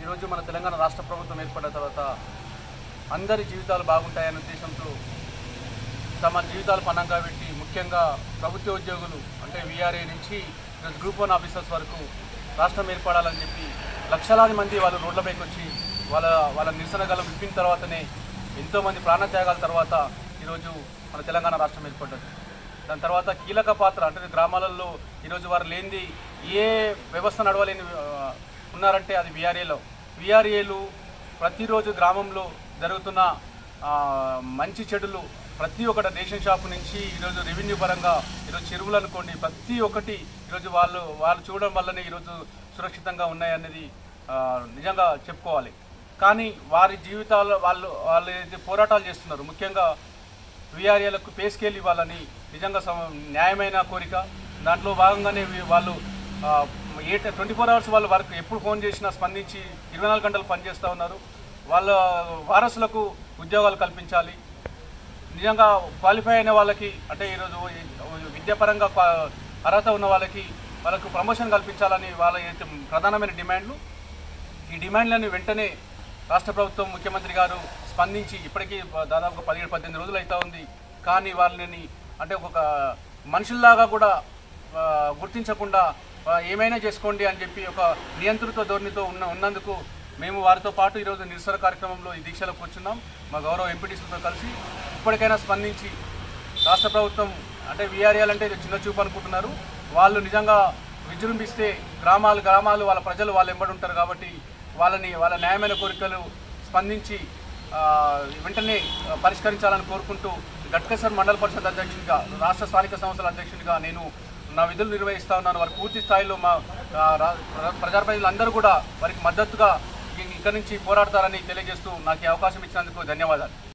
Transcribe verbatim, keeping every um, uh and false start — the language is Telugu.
ఈరోజు మన తెలంగాణ రాష్ట్ర ప్రభుత్వం ఏర్పడిన తర్వాత అందరి జీవితాలు బాగుంటాయనే ఉద్దేశంతో తమ జీవితాలు పణంగా పెట్టి ముఖ్యంగా ప్రభుత్వ ఉద్యోగులు అంటే వీఆర్ఏ నుంచి గ్రూప్ వన్ ఆఫీసర్స్ వరకు రాష్ట్రం ఏర్పడాలని చెప్పి లక్షలాది మంది వాళ్ళు రోడ్లపైకి వచ్చి వాళ్ళ వాళ్ళ నిరసన గలం విప్పిన తర్వాతనే ఎంతోమంది ప్రాణత్యాగాల తర్వాత ఈరోజు మన తెలంగాణ రాష్ట్రం ఏర్పడ్డది. దాని తర్వాత కీలక పాత్ర అంటే గ్రామాలలో ఈరోజు వారు లేనిది ఏ వ్యవస్థ నడవలేని ఉన్నారంటే అది వీఆర్ఏలో. వీఆర్ఏలు ప్రతిరోజు గ్రామంలో జరుగుతున్న మంచి చెడులు ప్రతి ఒక్కటి రేషన్ షాపు నుంచి ఈరోజు రెవెన్యూ పరంగా ఈరోజు చెరువులు అనుకోండి ప్రతి ఒక్కటి ఈరోజు వాళ్ళు వాళ్ళు చూడడం వల్లనే ఈరోజు సురక్షితంగా ఉన్నాయనేది నిజంగా చెప్పుకోవాలి. కానీ వారి జీవితాల్లో వాళ్ళు వాళ్ళు ఏదైతే పోరాటాలు చేస్తున్నారు ముఖ్యంగా వీఆర్ఏలకు పే స్కేల్ ఇవ్వాలని నిజంగా న్యాయమైన కోరిక. దాంట్లో భాగంగానే వాళ్ళు ఏ ట్వంటీ ఫోర్ అవర్స్ వాళ్ళు వర్క్ ఎప్పుడు ఫోన్ చేసినా స్పందించి ఇరవై నాలుగు గంటలు పనిచేస్తూ ఉన్నారు. వాళ్ళ వారసులకు ఉద్యోగాలు కల్పించాలి. నిజంగా క్వాలిఫై అయిన వాళ్ళకి అంటే ఈరోజు విద్యాపరంగా అర్హత ఉన్న వాళ్ళకి వాళ్ళకు ప్రమోషన్ కల్పించాలని వాళ్ళ ప్రధానమైన డిమాండ్లు. ఈ డిమాండ్లను వెంటనే రాష్ట్ర ప్రభుత్వం ముఖ్యమంత్రి గారు స్పందించి ఇప్పటికీ దాదాపు పదిహేడు పద్దెనిమిది రోజులు అవుతూ ఉంది. కానీ వాళ్ళని అంటే ఒక మనుషుల్లాగా కూడా గుర్తించకుండా ఏమైనా చేసుకోండి అని చెప్పి ఒక నియంత్రిత ధోరణితో ఉన్న ఉన్నందుకు మేము వారితో పాటు ఈరోజు నిరసన కార్యక్రమంలో ఈ దీక్షలో కూర్చున్నాం. మా గౌరవ ఎంపీటీసీలతో కలిసి ఇప్పటికైనా స్పందించి రాష్ట్ర ప్రభుత్వం అంటే వీఆర్ఏలు అంటే చిన్న చూపు అనుకుంటున్నారు. వాళ్ళు నిజంగా విజృంభిస్తే గ్రామాలు గ్రామాలు వాళ్ళ ప్రజలు వాళ్ళు ఎంబడి ఉంటారు కాబట్టి వాళ్ళని వాళ్ళ న్యాయమైన కోరికలు స్పందించి వెంటనే పరిష్కరించాలని కోరుకుంటూ గట్కేసర్ మండల పరిషత్ అధ్యక్షునిగా రాష్ట్ర స్థానిక సంస్థల అధ్యక్షునిగా నేను నా విధులు నిర్వహిస్తూ ఉన్నాను. వారి పూర్తి స్థాయిలో మా ప్రజాప్రతినిధులందరూ కూడా వారికి మద్దతుగా ఇక్కడి నుంచి పోరాడతారని తెలియజేస్తూ నాకు ఈ అవకాశం ఇచ్చినందుకు ధన్యవాదాలు.